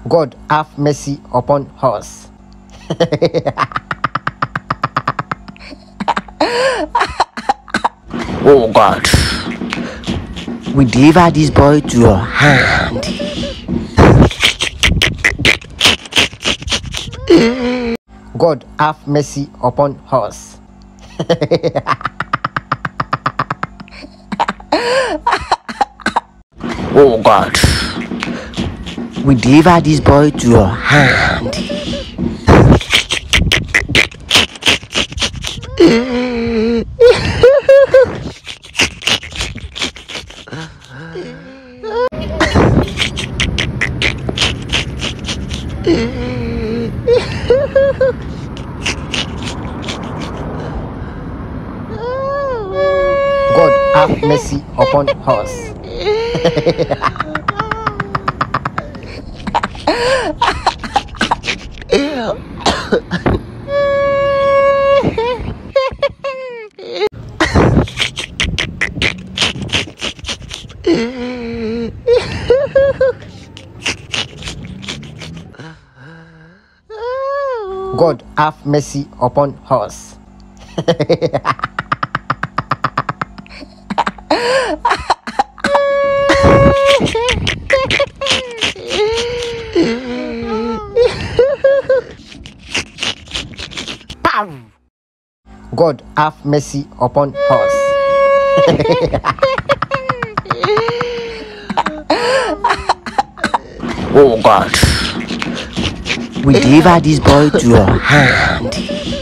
God have mercy upon us. Oh God, we deliver this boy to your hand. God have mercy upon us. Oh God, we deliver this boy to your hand. God have mercy upon us. God have mercy upon us. God have mercy upon us. Oh God, we deliver this boy to your hand.